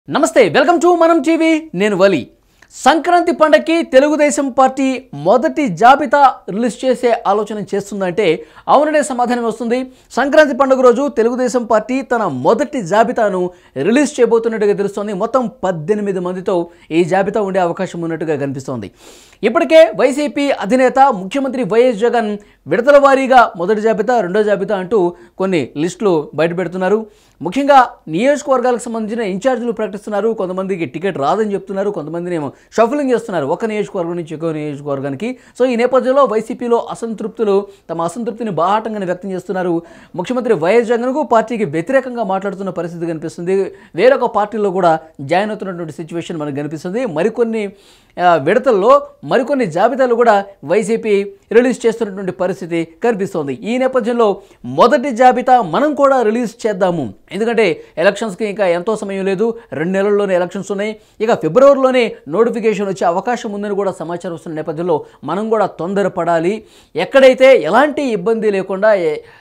నమస్తే welcome to మనం TV నేను వలి సంక్రాంతి పండగకి తెలుగుదేశం పార్టీ మొదటి జాబితా రిలీజ్ చేసే ఆలోచన చేస్తుందంటే అవుననే సమాధానం వస్తుంది. సంక్రాంతి పండుగ రోజు తెలుగుదేశం పార్టీ తన మొదటి జాబితాను రిలీజ్ చేయబోతున్నట్టుగా తెలుస్తోంది. మొత్తం 18 మందితో ఈ జాబితా ఉండే అవకాశం ఉన్నట్టుగా కనిపిస్తోంది. ఇప్పటికే వైసీపీ అధినేత ముఖ్యమంత్రి వైఎస్ జగన్ విడతల వారీగా మొదటి జాబితా రెండో జాబితా అంటూ కొన్ని లిస్టులు బయటపెడుతున్నారు. ముఖ్యంగా నియోజకవర్గాలకు సంబంధించిన ఇన్ఛార్జీలు ప్రకటిస్తున్నారు. కొంతమందికి టికెట్ రాదని చెప్తున్నారు, కొంతమందిని ఏమో షఫలింగ్ చేస్తున్నారు ఒక నియోజకవర్గం నుంచి ఇంకో నియోజకవర్గానికి. సో ఈ నేపథ్యంలో వైసీపీలో అసంతృప్తులు తమ అసంతృప్తిని బాహాటంగా వ్యక్తం చేస్తున్నారు. ముఖ్యమంత్రి వైఎస్ జగన్కు పార్టీకి వ్యతిరేకంగా మాట్లాడుతున్న పరిస్థితి కనిపిస్తుంది. వేరొక పార్టీలో కూడా జాయిన్ అవుతున్నటువంటి సిచ్యువేషన్ మనకు కనిపిస్తుంది. మరికొన్ని విడతల్లో మరికొన్ని జాబితాలు కూడా వైసీపీ రిలీజ్ చేస్తున్నటువంటి పరిస్థితి కనిపిస్తోంది. ఈ నేపథ్యంలో మొదటి జాబితా మనం కూడా రిలీజ్ చేద్దాము, ఎందుకంటే ఎలక్షన్స్కి ఇంకా ఎంతో సమయం లేదు, 2 నెలల్లోనే ఎలక్షన్స్ ఉన్నాయి. ఇక ఫిబ్రవరిలోనే నోటిఫికేషన్ వచ్చే అవకాశం ఉందని కూడా సమాచారం వస్తున్న నేపథ్యంలో మనం కూడా తొందరపడాలి. ఎక్కడైతే ఎలాంటి ఇబ్బంది లేకుండా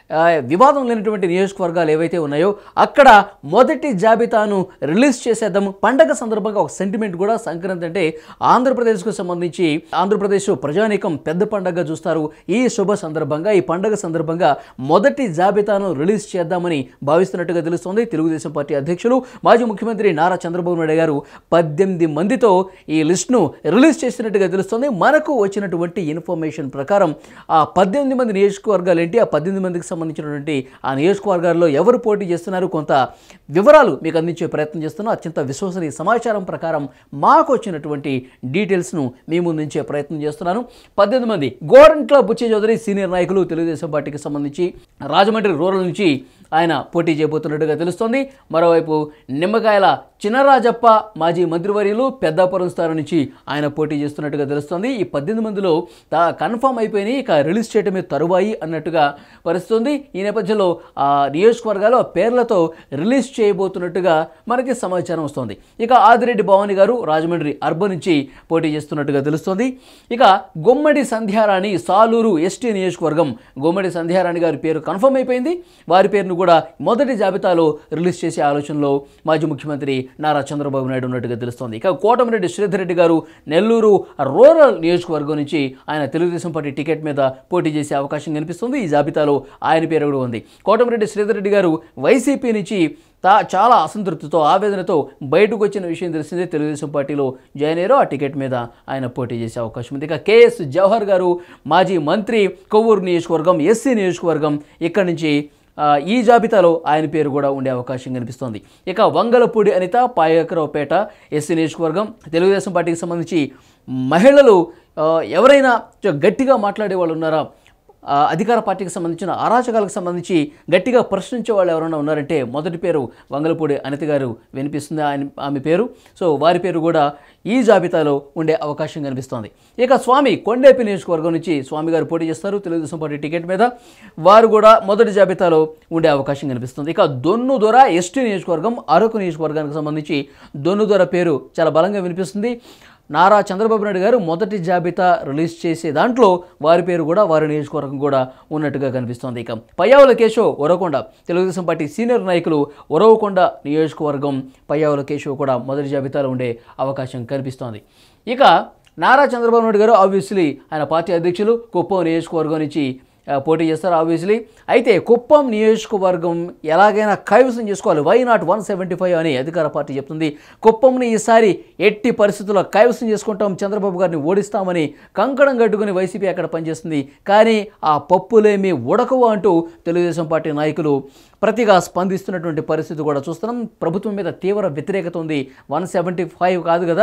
వివాదం లేనటువంటి నియోజకవర్గాలు ఏవైతే ఉన్నాయో అక్కడ మొదటి జాబితాను రిలీజ్ చేసేద్దాము. పండగ సందర్భంగా ఒక సెంటిమెంట్ కూడా, సంక్రాంతి అంటే ఆంధ్రప్రదేశ్కు సంబంధించి ఆంధ్రప్రదేశ్ ప్రజానీకం పెద్ద పండగగా చూస్తారు. ఈ శుభ సందర్భంగా ఈ పండగ సందర్భంగా మొదటి జాబితాను రిలీజ్ చేద్దామని భావిస్తున్నట్టుగా తెలుస్తోంది. తెలుగుదేశం పార్టీ అధ్యక్షులు మాజీ ముఖ్యమంత్రి నారా చంద్రబాబు నాయుడు గారు 18 మందితో ఈ లిస్టును రిలీజ్ చేసినట్టుగా తెలుస్తోంది. మనకు వచ్చినటువంటి ఇన్ఫర్మేషన్ ప్రకారం ఆ 18 మంది నియోజకవర్గాలు ఏంటి, ఆ 18 మందికి సంబంధించినటువంటి ఆ నియోజకవర్గాల్లో ఎవరు పోటీ చేస్తున్నారు, కొంత వివరాలు మీకు అందించే ప్రయత్నం చేస్తున్నాం. అత్యంత విశ్వసనీయ సమాచారం ప్రకారం మాకు వచ్చినటువంటి డీటెయిల్స్ను మీ ముందుంచే ప్రయత్నం చేస్తున్నాను. 18 మంది గోరంట్ల బుచ్చి చౌదరి సీనియర్ నాయకులు, తెలుగుదేశం పార్టీకి సంబంధించి రాజమండ్రి రూరల్ నుంచి ఆయన పోటీ చేయబోతున్నట్టుగా తెలుస్తోంది. మరోవైపు నిమ్మకాయల చినరాజప్ప మాజీ మంత్రివర్యులు పెద్దాపురం స్థానం నుంచి ఆయన పోటీ చేస్తున్నట్టుగా తెలుస్తోంది. ఈ 18 మందిలో కన్ఫర్మ్ అయిపోయినాయి, ఇక రిలీజ్ చేయడమే తరువాయి అన్నట్టుగా పరిస్థితుంది. ఈ నేపథ్యంలో ఆ నియోజకవర్గాలు పేర్లతో రిలీజ్ చేయబోతున్నట్టుగా మనకి సమాచారం వస్తుంది. ఇక ఆదిరెడ్డి భవానీ గారు రాజమండ్రి అర్బన్ నుంచి పోటీ చేస్తున్నట్టుగా తెలుస్తోంది. ఇక గుమ్మడి సంధ్యారాణి సాలూరు ఎస్టీ నియోజకవర్గం, గుమ్మడి సంధ్యారాణి గారి పేరు కన్ఫర్మ్ అయిపోయింది. వారి పేరును కూడా మొదటి జాబితాలో రిలీజ్ చేసే ఆలోచనలో మాజీ ముఖ్యమంత్రి నారా చంద్రబాబు నాయుడు ఉన్నట్టుగా తెలుస్తోంది. ఇక కోటమిరెడ్డి శ్రీధర్ రెడ్డి గారు నెల్లూరు రూరల్ నియోజకవర్గం నుంచి ఆయన తెలుగుదేశం పార్టీ టికెట్ మీద పోటీ చేసే అవకాశం కనిపిస్తుంది. ఈ జాబితాలో ఆయన పేరు కూడా ఉంది. కోటమిరెడ్డి శ్రీధర్ రెడ్డి గారు వైసీపీ నుంచి చాలా అసంతృప్తితో ఆవేదనతో బయటకు వచ్చిన విషయం తెలిసిందే. తెలుగుదేశం పార్టీలో జాయిన్ అయ్యారో ఆ టికెట్ మీద ఆయన పోటీ చేసే అవకాశం ఉంది. ఇక కేఎస్ జవహర్ గారు మాజీ మంత్రి, కొవ్వూరు నియోజకవర్గం ఎస్సీ నియోజకవర్గం, ఇక్కడి నుంచి ఈ జాబితాలో ఆయన పేరు కూడా ఉండే అవకాశం కనిపిస్తోంది. ఇక వంగలపూడి అనిత పాయకరావుపేట ఎస్సీ నియోజకవర్గం, తెలుగుదేశం పార్టీకి సంబంధించి మహిళలు ఎవరైనా గట్టిగా మాట్లాడే వాళ్ళు ఉన్నారా, అధికార పార్టీకి సంబంధించిన అరాచకాలకు సంబంధించి గట్టిగా ప్రశ్నించే వాళ్ళు ఎవరైనా ఉన్నారంటే మొదటి పేరు వంగలపూడి అనిత గారు వినిపిస్తుంది, ఆమె పేరు. సో వారి పేరు కూడా ఈ జాబితాలో ఉండే అవకాశం కనిపిస్తోంది. ఇక స్వామి కొండేపి నియోజకవర్గం నుంచి స్వామి గారు పోటీ చేస్తారు తెలుగుదేశం పార్టీ టికెట్ మీద, వారు కూడా మొదటి జాబితాలో ఉండే అవకాశం కనిపిస్తుంది. ఇక దొన్నుదొర ఎస్టీ నియోజకవర్గం, అరకు నియోజకవర్గానికి సంబంధించి దొన్నుదొర పేరు చాలా బలంగా వినిపిస్తుంది. నారా చంద్రబాబు నాయుడు గారు మొదటి జాబితా రిలీజ్ చేసే దాంట్లో వారి పేరు కూడా, వారి నియోజకవర్గం కూడా ఉన్నట్టుగా కనిపిస్తోంది. ఇక పయ్యావుల కేశవ్ ఉరవకొండ, తెలుగుదేశం పార్టీ సీనియర్ నాయకులు ఉరవకొండ నియోజకవర్గం పయ్యావుల కేశవ్ కూడా మొదటి జాబితాలో ఉండే అవకాశం కనిపిస్తోంది. ఇక నారా చంద్రబాబు నాయుడు గారు ఆబ్వియస్లీ ఆయన పార్టీ అధ్యక్షులు కుప్పం నియోజకవర్గం నుంచి పోటీ చేస్తారు ఆబ్వియస్లీ. అయితే కుప్పం నియోజకవర్గం ఎలాగైనా కైవసం చేసుకోవాలి, వై నాట్ 175 అని అధికార పార్టీ చెప్తుంది. కుప్పంని ఈసారి ఎట్టి పరిస్థితుల్లో కైవసం చేసుకుంటాం, చంద్రబాబు గారిని ఓడిస్తామని కంకణం కట్టుకుని వైసీపీ అక్కడ పనిచేస్తుంది. కానీ ఆ పప్పులేమి ఉడకవు అంటూ తెలుగుదేశం పార్టీ నాయకులు ప్రతిగా స్పందిస్తున్నటువంటి పరిస్థితి కూడా చూస్తున్నాం. ప్రభుత్వం మీద తీవ్ర వ్యతిరేకత ఉంది. 175 కాదు కదా,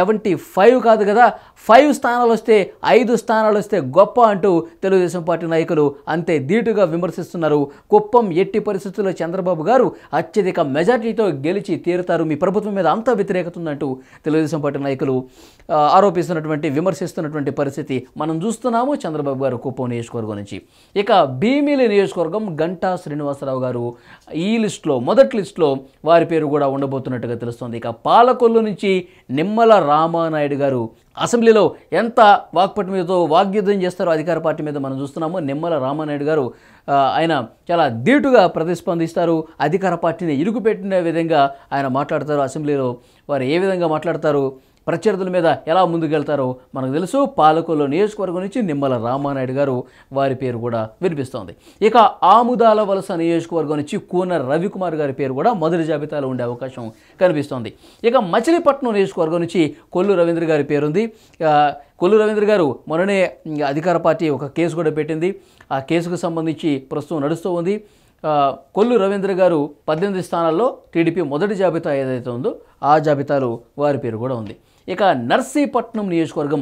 75 కాదు కదా, 5 స్థానాలు వస్తే 5 స్థానాలు వస్తే గొప్ప అంటూ తెలుగుదేశం పార్టీ నాయకులు అంతే ధీటుగా విమర్శిస్తున్నారు. కుప్పం ఎట్టి పరిస్థితుల్లో చంద్రబాబు గారు అత్యధిక మెజార్టీతో గెలిచి తీరుతారు, మీ ప్రభుత్వం మీద అంత వ్యతిరేకత ఉందంటూ తెలుగుదేశం పార్టీ నాయకులు ఆరోపిస్తున్నటువంటి విమర్శిస్తున్నటువంటి పరిస్థితి మనం చూస్తున్నాము చంద్రబాబు గారు కుప్పం నియోజకవర్గం నుంచి. ఇక భీమిలి నియోజకవర్గం గంటా శ్రీనివాసరావు గారు ఈ లిస్టులో మొదటి లిస్టులో వారి పేరు కూడా ఉండబోతున్నట్టుగా తెలుస్తోంది. ఇక పాలకొల్లు నుంచి నిమ్మల రామానాయుడు గారు అసెంబ్లీలో ఎంత వాగ్పటిమతో వాగ్యుద్ధం చేస్తారో అధికార పార్టీ మీద మనం చూస్తున్నాము. నిమ్మల రామానాయుడు గారు ఆయన చాలా ధీటుగా ప్రతిస్పందిస్తారు. అధికార పార్టీని ఇరుకుపెట్టిన విధంగా ఆయన మాట్లాడతారు. అసెంబ్లీలో వారు ఏ విధంగా మాట్లాడతారు, ప్రత్యర్థుల మీద ఎలా ముందుకెళ్తారో మనకు తెలుసు. పాలకొల్లు నియోజకవర్గం నుంచి నిమ్మల రామానాయుడు గారు వారి పేరు కూడా వినిపిస్తోంది. ఇక ఆముదాల వలస నియోజకవర్గం నుంచి కూన రవికుమార్ గారి పేరు కూడా మొదటి జాబితాలో ఉండే అవకాశం కనిపిస్తోంది. ఇక మచిలీపట్నం నియోజకవర్గం నుంచి కొల్లు రవీంద్ర గారి పేరుంది. కొల్లు రవీంద్ర గారు మొన్ననే అధికార పార్టీ ఒక కేసు కూడా పెట్టింది. ఆ కేసుకు సంబంధించి ప్రస్తుతం నడుస్తూ ఉంది. కొల్లు రవీంద్ర గారు 18 స్థానాల్లో టీడీపీ మొదటి జాబితా ఏదైతే ఉందో ఆ జాబితాలో వారి పేరు కూడా ఉంది. ఇక నర్సీపట్నం నియోజకవర్గం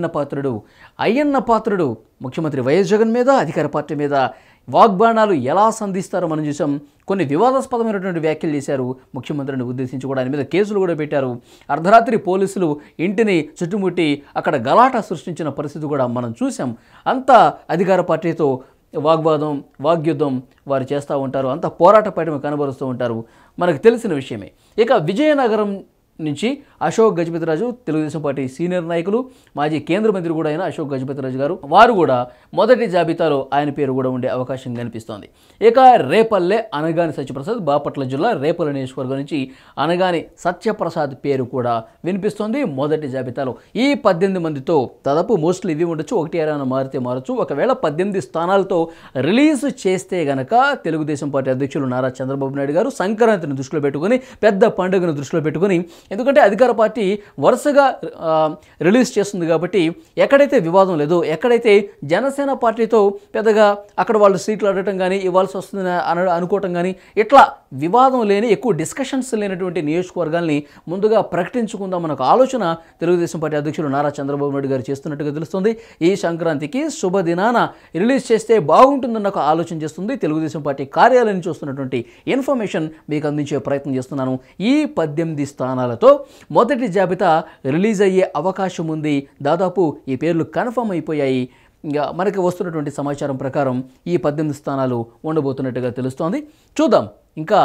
అయ్యన్న పాత్రుడు ముఖ్యమంత్రి వైఎస్ జగన్ మీద, అధికార పార్టీ మీద వాగ్బాణాలు ఎలా సంధిస్తారో మనం చూసాం. కొన్ని వివాదాస్పదమైనటువంటి వ్యాఖ్యలు చేశారు ముఖ్యమంత్రిని ఉద్దేశించి కూడా. ఆయన మీద కేసులు కూడా పెట్టారు. అర్ధరాత్రి పోలీసులు ఇంటిని చుట్టుముట్టి అక్కడ గలాటా సృష్టించిన పరిస్థితి కూడా మనం చూసాం. అంతా అధికార పార్టీతో వాగ్వాదం, వాగ్యుద్ధం వారు చేస్తూ ఉంటారు. అంత పోరాట పైన కనబరుస్తూ ఉంటారు, మనకు తెలిసిన విషయమే. ఇక విజయనగరం నుంచి అశోక్ గజపతిరాజు, తెలుగుదేశం పార్టీ సీనియర్ నాయకులు, మాజీ కేంద్ర మంత్రి కూడా అయిన అశోక్ గజపతిరాజు గారు, వారు కూడా మొదటి జాబితాలో ఆయన పేరు కూడా ఉండే అవకాశం కనిపిస్తోంది. ఇక రేపల్లె అనగాని సత్యప్రసాద్, బాపట్ల జిల్లా రేపల్లె నియోజకవర్గం నుంచి అనగాని సత్యప్రసాద్ పేరు కూడా వినిపిస్తోంది మొదటి జాబితాలో. ఈ 18 మందితో దాదాపు మోస్ట్లీ ఇవి ఉండొచ్చు, ఒకటి ఏరైనా మారితే మారచ్చు. ఒకవేళ 18 స్థానాలతో రిలీజ్ చేస్తే గనక తెలుగుదేశం పార్టీ అధ్యక్షులు నారా చంద్రబాబు నాయుడు గారు సంక్రాంతిని దృష్టిలో పెట్టుకుని, పెద్ద పండుగను దృష్టిలో పెట్టుకుని, ఎందుకంటే అధికార పార్టీ వరుసగా రిలీజ్ చేస్తుంది కాబట్టి ఎక్కడైతే వివాదం లేదో, ఎక్కడైతే జనసేన పార్టీతో పెద్దగా అక్కడ వాళ్ళు సీట్లు అడగటం కానీ, ఇవ్వాల్సి వస్తుందని అనుకోవటం కానీ, ఇట్లా వివాదం లేని, ఎక్కువ డిస్కషన్స్ లేనటువంటి నియోజకవర్గాల్ని ముందుగా ప్రకటించుకుందామన్న ఒక ఆలోచన తెలుగుదేశం పార్టీ అధ్యక్షులు నారా చంద్రబాబు నాయుడు గారు చేస్తున్నట్టుగా తెలుస్తుంది. ఈ సంక్రాంతికి శుభదినాన రిలీజ్ చేస్తే బాగుంటుందన్న ఒక ఆలోచన చేస్తుంది. తెలుగుదేశం పార్టీ కార్యాలయం నుంచి వస్తున్నటువంటి ఇన్ఫర్మేషన్ మీకు అందించే ప్రయత్నం చేస్తున్నాను. ఈ 18 స్థానాలతో మొదటి జాబితా రిలీజ్ అయ్యే అవకాశం ఉంది. దాదాపు ఈ పేర్లు కన్ఫర్మ్ అయిపోయాయి. ఇంకా మనకి వస్తున్నటువంటి సమాచారం ప్రకారం ఈ 18 స్థానాలు ఉండబోతున్నట్టుగా తెలుస్తోంది. చూద్దాం ఇంకా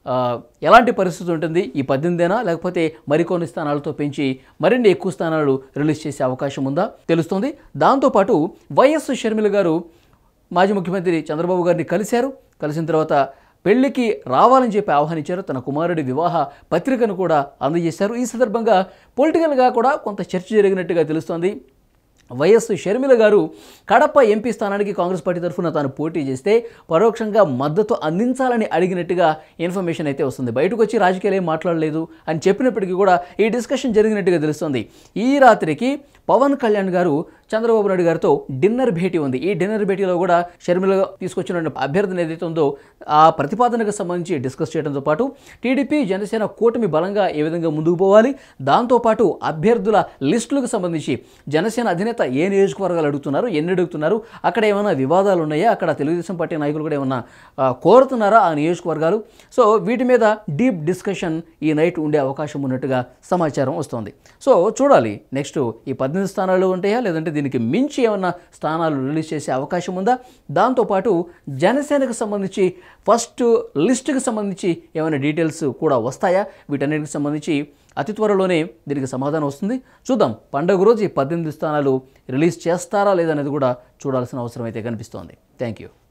ఎలాంటి పరిస్థితి ఉంటుంది. ఈ 18ఏనా, లేకపోతే మరికొన్ని స్థానాలతో పెంచి మరిన్ని ఎక్కువ స్థానాలు రిలీజ్ చేసే అవకాశం ఉందా తెలుస్తుంది. దాంతోపాటు వైఎస్ షర్మిల గారు మాజీ ముఖ్యమంత్రి చంద్రబాబు గారిని కలిసిన తర్వాత పెళ్లికి రావాలని చెప్పి ఆహ్వానించారు. తన కుమారుడి వివాహ పత్రికను కూడా అందజేశారు. ఈ సందర్భంగా పొలిటికల్గా కూడా కొంత చర్చ జరిగినట్టుగా తెలుస్తోంది. వైఎస్ షర్మిల గారు కడప ఎంపీ స్థానానికి కాంగ్రెస్ పార్టీ తరఫున తాను పోటీ చేస్తే పరోక్షంగా మద్దతు అందించాలని అడిగినట్టుగా ఇన్ఫర్మేషన్ అయితే వస్తుంది. బయటకు వచ్చి రాజకీయాలు ఏం మాట్లాడలేదు అని చెప్పినప్పటికీ కూడా ఈ డిస్కషన్ జరిగినట్టుగా తెలుస్తుంది. ఈ రాత్రికి పవన్ కళ్యాణ్ గారు చంద్రబాబు నాయుడు గారితో డిన్నర్ భేటీ ఉంది. ఈ డిన్నర్ భేటీలో కూడా షర్మిల తీసుకొచ్చిన అభ్యర్థిని ఏదైతే ఉందో ఆ ప్రతిపాదనకు సంబంధించి డిస్కస్ చేయడంతో పాటు టీడీపీ జనసేన కూటమి బలంగా ఏ విధంగా ముందుకు పోవాలి, దాంతోపాటు అభ్యర్థుల లిస్టులకు సంబంధించి జనసేన అధినేత ఏ నియోజకవర్గాలు అడుగుతున్నారు, ఎన్ని అడుగుతున్నారు, అక్కడ ఏమైనా వివాదాలు ఉన్నాయా, అక్కడ తెలుగుదేశం పార్టీ నాయకులు కూడా ఏమన్నా కోరుతున్నారా ఆ నియోజకవర్గాలు. సో వీటి మీద డీప్ డిస్కషన్ ఈ నైట్ ఉండే అవకాశం ఉన్నట్టుగా సమాచారం వస్తుంది. సో చూడాలి నెక్స్ట్ ఈ 18 స్థానాలు ఉంటాయా, లేదంటే దీనికి మించి ఏమన్నా స్థానాలు రిలీజ్ చేసే అవకాశం ఉందా. దాంతోపాటు జనసేనకు సంబంధించి ఫస్ట్ లిస్టుకి సంబంధించి ఏమైనా డీటెయిల్స్ కూడా వస్తాయా, వీటన్నిటికి సంబంధించి అతి త్వరలోనే దీనికి సమాధానం వస్తుంది. చూద్దాం పండుగ రోజు ఈ 18 స్థానాలు రిలీజ్ చేస్తారా లేదనేది కూడా చూడాల్సిన అవసరం అయితే కనిపిస్తోంది. Thank you.